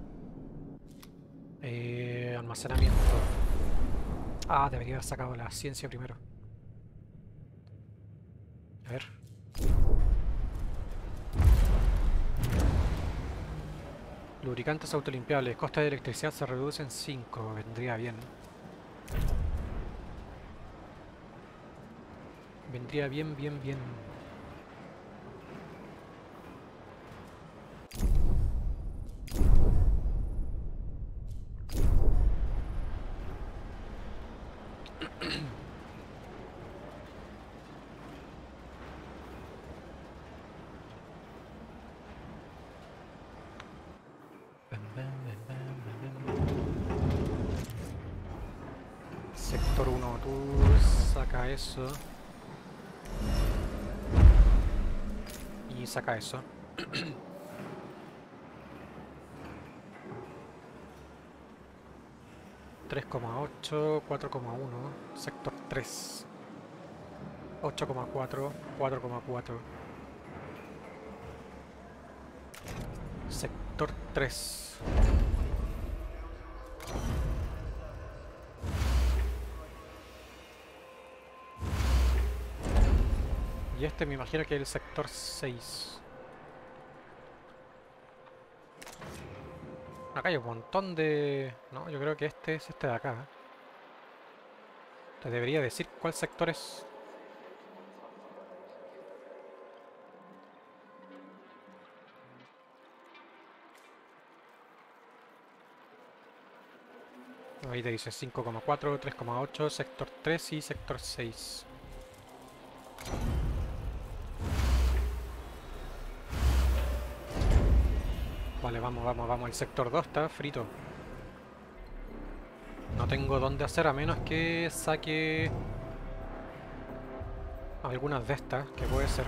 Eh, almacenamiento. Ah, debería haber sacado la ciencia primero. A ver. Lubricantes autolimpiables. Coste de electricidad se reduce en cinco. Vendría bien. Vendría bien, bien, bien. Sector uno, tú saca eso. Y saca eso. tres coma ocho, cuatro coma uno, sector tres. ocho coma cuatro, cuatro coma cuatro. Sector tres. Y este me imagino que es el sector seis. Acá hay un montón de... No, yo creo que este es este de acá. Te debería decir cuál sector es. Ahí te dice cinco coma cuatro, tres coma ocho, sector tres y sector seis. Vale, vamos, vamos, vamos. El sector dos está frito. No tengo dónde hacer a menos que saque algunas de estas, que puede ser.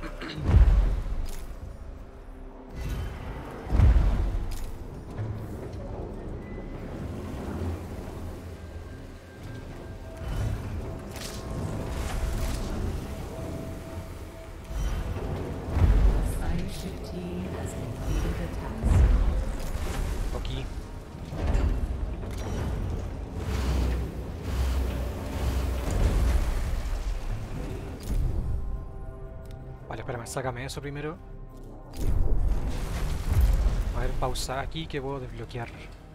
Science team has completed a task. Aquí. Vale, espérame, sácame eso primero. A ver, pausa aquí que puedo desbloquear.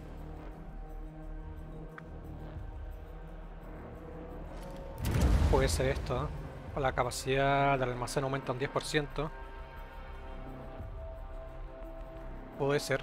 Puede ser esto, ¿eh? La capacidad del almacén aumenta un diez por ciento. Puede ser.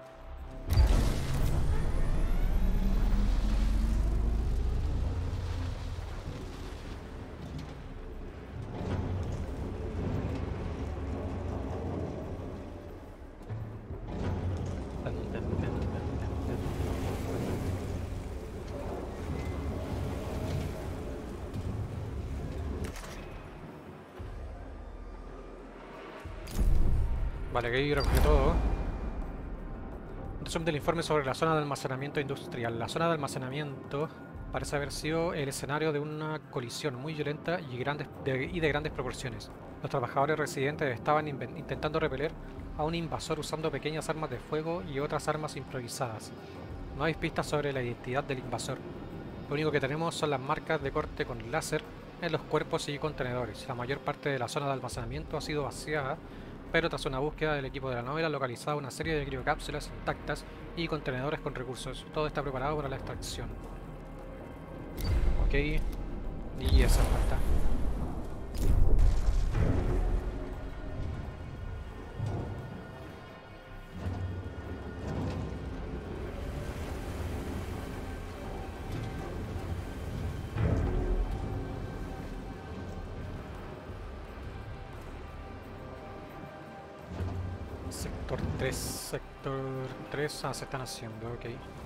Vale, que creo que todo. Resumen del informe sobre la zona de almacenamiento industrial. La zona de almacenamiento parece haber sido el escenario de una colisión muy violenta y, grandes, de, y de grandes proporciones. Los trabajadores residentes estaban intentando repeler a un invasor usando pequeñas armas de fuego y otras armas improvisadas. No hay pistas sobre la identidad del invasor. Lo único que tenemos son las marcas de corte con láser en los cuerpos y contenedores. La mayor parte de la zona de almacenamiento ha sido vaciada, pero tras una búsqueda del equipo de la novela ha localizado una serie de criocápsulas intactas y contenedores con recursos. Todo está preparado para la extracción. Ok. Y esa falta. Sector tres, sector tres, ah, se están haciendo, ok.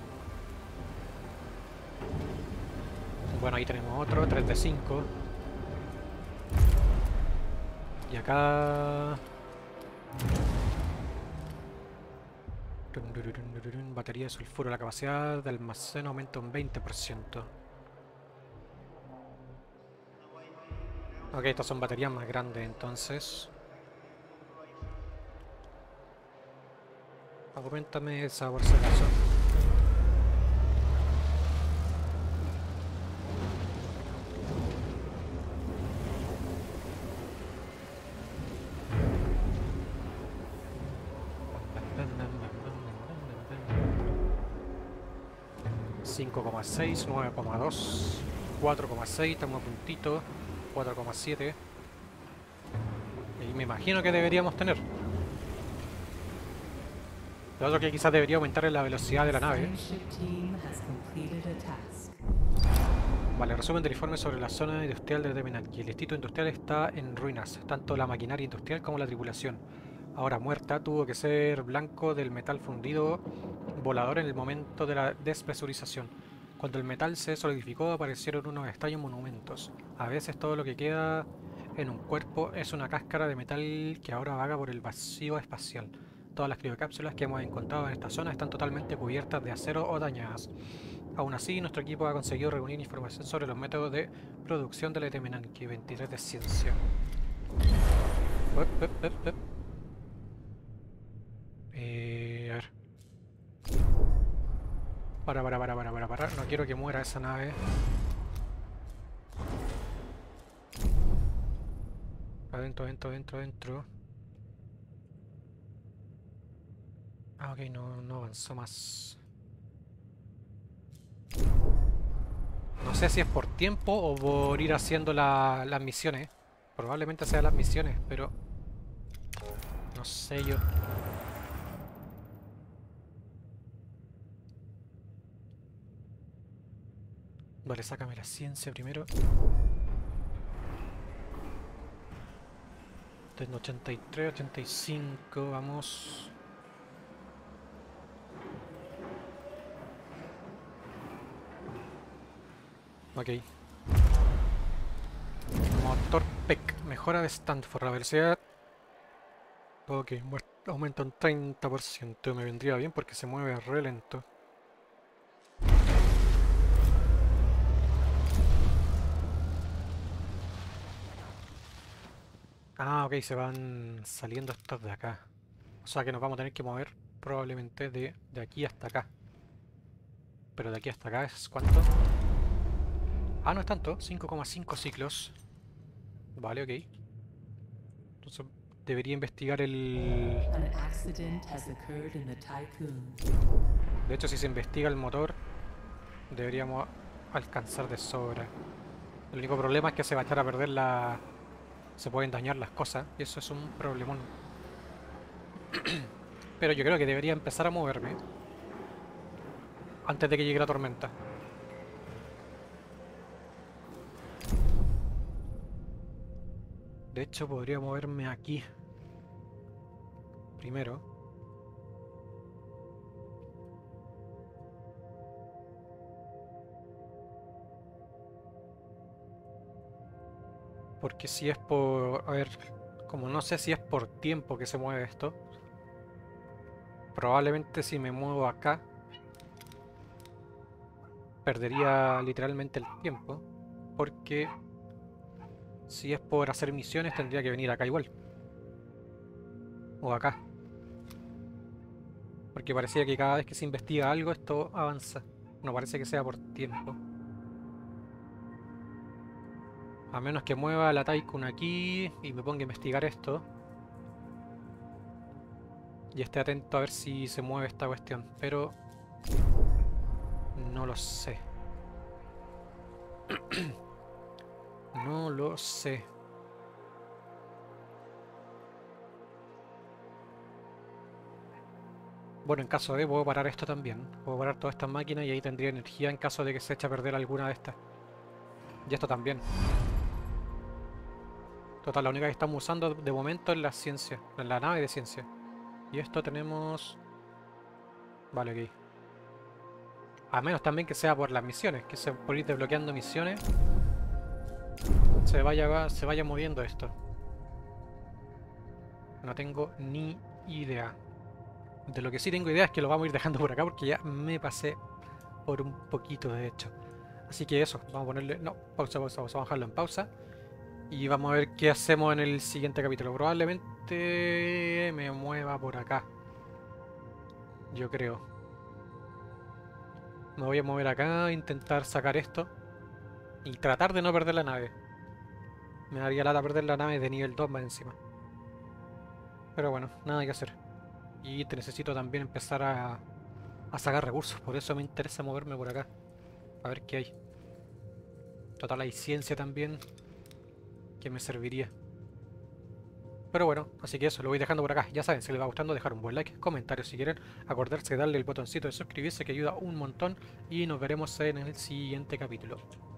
Bueno, ahí tenemos otro, tres de cinco. Y acá... Batería de sulfuro, la capacidad de almacén aumenta un veinte por ciento. Ok, estas son baterías más grandes entonces. Aumentame esa por si acaso. cinco coma seis, nueve coma dos, cuatro coma seis, estamos a puntito, cuatro coma siete. Y me imagino que deberíamos tener. Lo otro que quizás debería aumentar es la velocidad de la nave. Starship team has completed a task. Vale, resumen del informe sobre la zona industrial de Temenanki. El distrito industrial está en ruinas, tanto la maquinaria industrial como la tripulación. Ahora muerta, tuvo que ser blanco del metal fundido volador en el momento de la despresurización. Cuando el metal se solidificó aparecieron unos extraños monumentos. A veces todo lo que queda en un cuerpo es una cáscara de metal que ahora vaga por el vacío espacial. Todas las criocápsulas que hemos encontrado en esta zona están totalmente cubiertas de acero o dañadas. Aún así, nuestro equipo ha conseguido reunir información sobre los métodos de producción de la Temenanki. veintitrés de ciencia. Uep, uep, uep, uep. Eh, a ver. Para, para, para, para, para, para. No quiero que muera esa nave. Adentro, adentro, adentro, adentro. Ah, ok, no, no avanzó más. No sé si es por tiempo o por ir haciendo la- las misiones. Probablemente sean las misiones, pero... no sé yo. Vale, sácame la ciencia primero. Tengo ochenta y tres, ochenta y cinco, vamos. Ok. Motor P E C, mejora de Stanford, la velocidad... Ok, muer- aumenta un treinta por ciento, me vendría bien porque se mueve re lento. Ah, ok, se van saliendo estos de acá. O sea que nos vamos a tener que mover probablemente de, de aquí hasta acá. Pero de aquí hasta acá es ¿cuánto? Ah, no es tanto, cinco coma cinco ciclos. Vale, ok. Entonces debería investigar el... An accident has occurred in the Typhoon. De hecho, si se investiga el motor, deberíamos alcanzar de sobra. El único problema es que se va a echar a perder la... se pueden dañar las cosas, y eso es un problemón. Pero yo creo que debería empezar a moverme antes de que llegue la tormenta. De hecho, podría moverme aquí primero. Porque si es por... a ver, como no sé si es por tiempo que se mueve esto, probablemente si me muevo acá, perdería literalmente el tiempo. Porque si es por hacer misiones, tendría que venir acá igual. O acá. Porque parecía que cada vez que se investiga algo, esto avanza. No parece que sea por tiempo. A menos que mueva la Tycoon aquí y me ponga a investigar esto. Y esté atento a ver si se mueve esta cuestión. Pero... no lo sé. No lo sé. Bueno, en caso de, puedo parar esto también. Puedo parar todas estas máquinas y ahí tendría energía en caso de que se eche a perder alguna de estas. Y esto también. Total, la única que estamos usando de momento es la ciencia. En la nave de ciencia. Y esto tenemos... vale, ok. A menos también que sea por las misiones. Que se por ir desbloqueando misiones. Se vaya, se vaya moviendo esto. No tengo ni idea. De lo que sí tengo idea es que lo vamos a ir dejando por acá porque ya me pasé por un poquito de hecho. Así que eso, vamos a ponerle... no, pausa, pausa, pausa, vamos a dejarlo en pausa. Y vamos a ver qué hacemos en el siguiente capítulo. Probablemente me mueva por acá. Yo creo. Me voy a mover acá, intentar sacar esto. Y tratar de no perder la nave. Me daría lata perder la nave de nivel dos más encima. Pero bueno, nada que hacer. Y te necesito también empezar a, a sacar recursos. Por eso me interesa moverme por acá. A ver qué hay. Total, hay ciencia también que me serviría. Pero bueno, así que eso, lo voy dejando por acá. Ya saben, si les va gustando, dejar un buen like, comentarios si quieren, acordarse de darle el botoncito de suscribirse que ayuda un montón. Y nos veremos en el siguiente capítulo.